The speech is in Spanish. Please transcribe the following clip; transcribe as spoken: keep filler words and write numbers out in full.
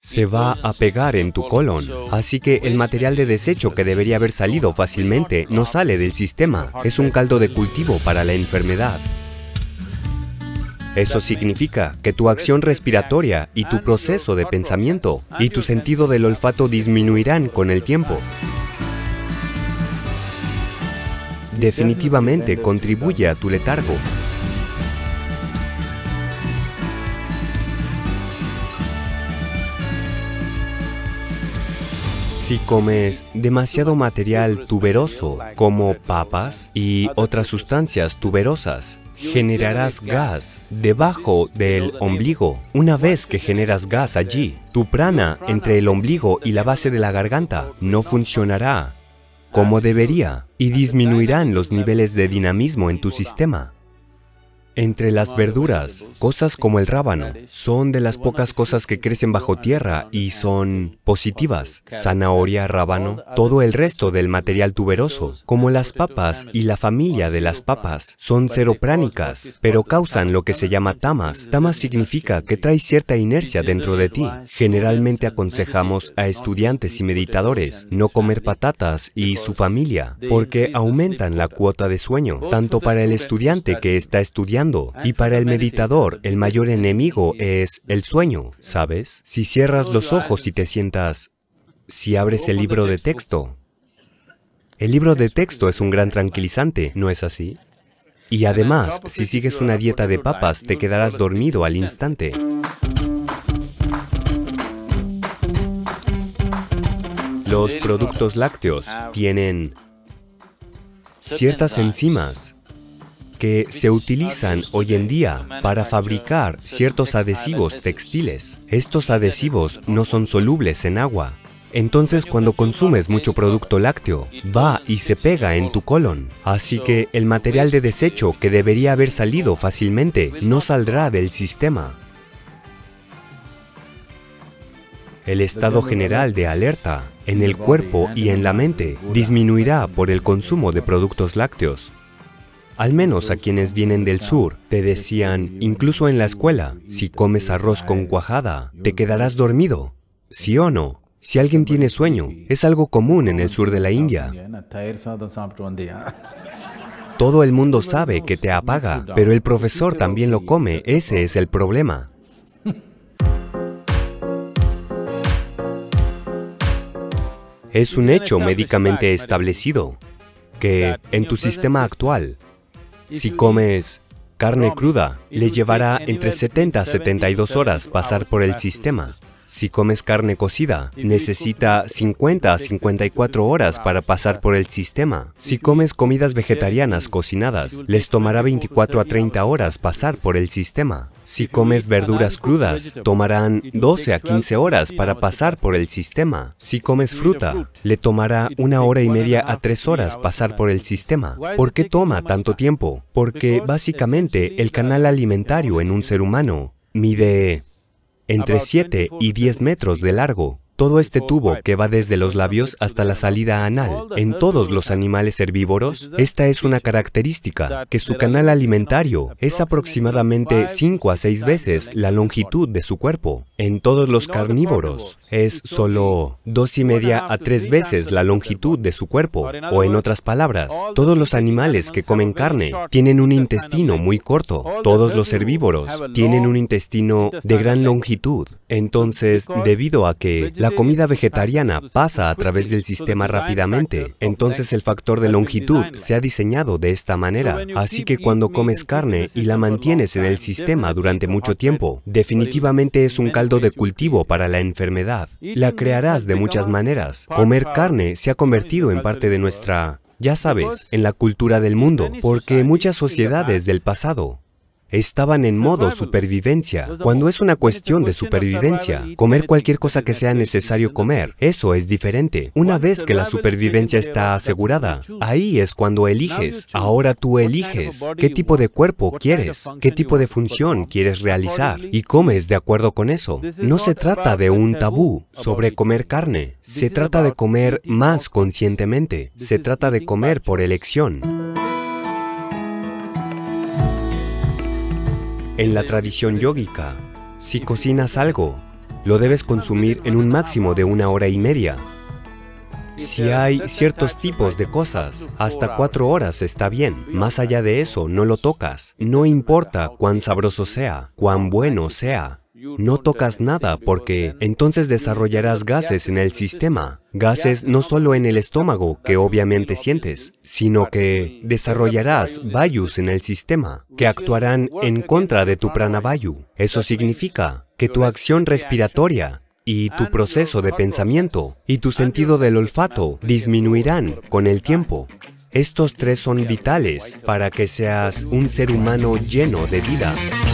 se va a pegar en tu colon. Así que el material de desecho que debería haber salido fácilmente no sale del sistema. Es un caldo de cultivo para la enfermedad. Eso significa que tu acción respiratoria y tu proceso de pensamiento y tu sentido del olfato disminuirán con el tiempo. Definitivamente contribuye a tu letargo. Si comes demasiado material tuberoso, como papas y otras sustancias tuberosas, generarás gas debajo del ombligo. Una vez que generas gas allí, tu prana entre el ombligo y la base de la garganta no funcionará como debería y disminuirán los niveles de dinamismo en tu sistema. Entre las verduras, cosas como el rábano son de las pocas cosas que crecen bajo tierra y son positivas. Zanahoria, rábano, todo el resto del material tuberoso, como las papas y la familia de las papas, son seropránicas, pero causan lo que se llama tamas. Tamas significa que trae cierta inercia dentro de ti. Generalmente aconsejamos a estudiantes y meditadores no comer patatas y su familia, porque aumentan la cuota de sueño, tanto para el estudiante que está estudiando y para el meditador, el mayor enemigo es el sueño, ¿sabes? Si cierras los ojos y te sientas, si abres el libro de texto, el libro de texto es un gran tranquilizante, ¿no es así? Y además, si sigues una dieta de papas, te quedarás dormido al instante. Los productos lácteos tienen ciertas enzimas que se utilizan hoy en día para fabricar ciertos adhesivos textiles. Estos adhesivos no son solubles en agua. Entonces, cuando consumes mucho producto lácteo, va y se pega en tu colon. Así que el material de desecho que debería haber salido fácilmente no saldrá del sistema. El estado general de alerta en el cuerpo y en la mente disminuirá por el consumo de productos lácteos. Al menos a quienes vienen del sur, te decían, incluso en la escuela, si comes arroz con cuajada, te quedarás dormido. ¿Sí o no? Si alguien tiene sueño, es algo común en el sur de la India. Todo el mundo sabe que te apaga, pero el profesor también lo come, ese es el problema. Es un hecho médicamente establecido que en tu sistema actual, si comes carne cruda, le llevará entre setenta a setenta y dos horas pasar por el sistema. Si comes carne cocida, necesita cincuenta a cincuenta y cuatro horas para pasar por el sistema. Si comes comidas vegetarianas cocinadas, les tomará veinticuatro a treinta horas pasar por el sistema. Si comes verduras crudas, tomarán doce a quince horas para pasar por el sistema. Si comes fruta, le tomará una hora y media a tres horas pasar por el sistema. ¿Por qué toma tanto tiempo? Porque básicamente el canal alimentario en un ser humano mide entre siete y diez metros de largo. Todo este tubo que va desde los labios hasta la salida anal. En todos los animales herbívoros, esta es una característica, que su canal alimentario es aproximadamente cinco a seis veces la longitud de su cuerpo. En todos los carnívoros, es solo dos y media a tres veces la longitud de su cuerpo. O en otras palabras, todos los animales que comen carne tienen un intestino muy corto. Todos los herbívoros tienen un intestino de gran longitud. Entonces, debido a que la comida vegetariana pasa a través del sistema rápidamente, entonces el factor de longitud se ha diseñado de esta manera. Así que cuando comes carne y la mantienes en el sistema durante mucho tiempo, definitivamente es un caldo de cultivo para la enfermedad. La crearás de muchas maneras. Comer carne se ha convertido en parte de nuestra, ya sabes, en la cultura del mundo, porque muchas sociedades del pasado estaban en modo supervivencia. Cuando es una cuestión de supervivencia, comer cualquier cosa que sea necesario comer, eso es diferente. Una vez que la supervivencia está asegurada, ahí es cuando eliges. Ahora tú eliges qué tipo de cuerpo quieres, qué tipo de función quieres realizar, y comes de acuerdo con eso. No se trata de un tabú sobre comer carne, se trata de comer más conscientemente, se trata de comer por elección. En la tradición yógica, si cocinas algo, lo debes consumir en un máximo de una hora y media. Si hay ciertos tipos de cosas, hasta cuatro horas está bien. Más allá de eso, no lo tocas. No importa cuán sabroso sea, cuán bueno sea. No tocas nada porque entonces desarrollarás gases en el sistema. Gases no solo en el estómago, que obviamente sientes, sino que desarrollarás vayus en el sistema, que actuarán en contra de tu pranavayu. Eso significa que tu acción respiratoria y tu proceso de pensamiento y tu sentido del olfato disminuirán con el tiempo. Estos tres son vitales para que seas un ser humano lleno de vida.